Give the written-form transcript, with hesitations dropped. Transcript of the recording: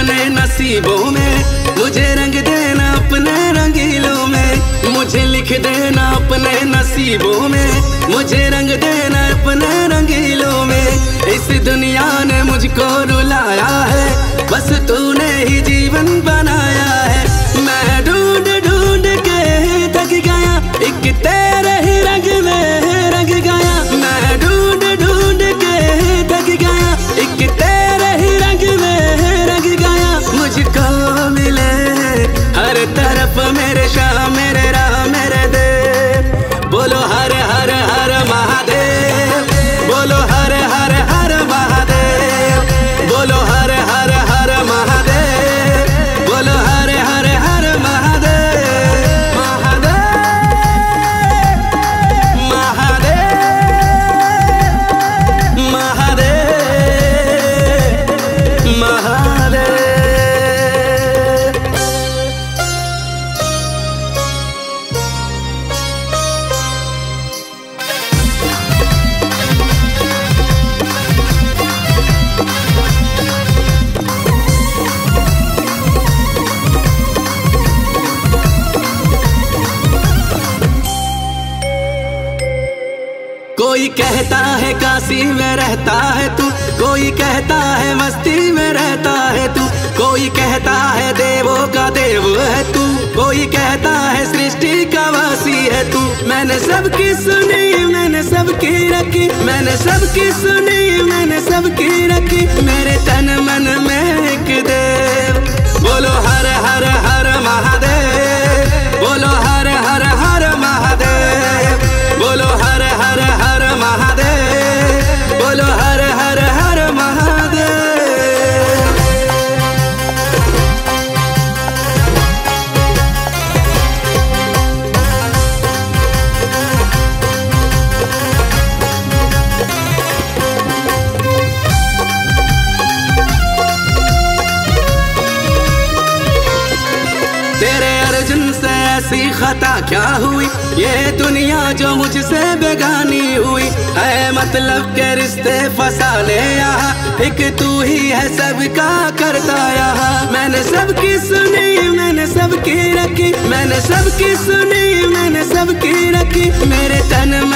अपने नसीबों में, मुझे रंग देना अपने रंगीलों में। मुझे लिख देना अपने नसीबों में, मुझे रंग देना अपने रंगीलों में। इस दुनिया ने मुझको रुलाया है, बस तूने ही जीवन बनाया है। मैं ढूंढ ढूंढ के थक गया, एक तेरे ही रंग में रंग गया। मैं ढूंढ ढूंढ के थक गया, एक तेरे ही रंग में रंग गया। मुझको मिले हर तरफ मेरे शाह मेरे राह मेरे देव। बोलो हर हर हर महादेव, बोलो हर हर हर महादेव, बोलो हर हर हर महादेव, बोलो हर हर हर महादेव। महादेव महादेव महादेव महादेव। कोई कहता है काशी में रहता है तू, कोई कहता है मस्ती में रहता है तू, कोई कहता है देवों का देव है तू, कोई कहता है सृष्टि का वासी है तू। मैंने सबकी सुनी मैंने सबकी रखी, मैंने सबकी सुनी मैंने सबकी रखी। मेरे तन मन में एक देव। बोलो हर हर हर महादेव, बोलो हर हर हर महादेव, बोलो हर हर हर महादेव, बोलो हर हर हर महादेव। तेरे अर्जुन से ऐसी खता क्या हुई, ये दुनिया जो मुझसे बेगानी हुई है। मतलब के रिश्ते फसाने यहाँ, एक तू ही है सबका करता यहाँ। मैंने सबकी सुनी मैंने सबकी रखी, मैंने सबकी सुनी मैंने सबकी रखी। मेरे तन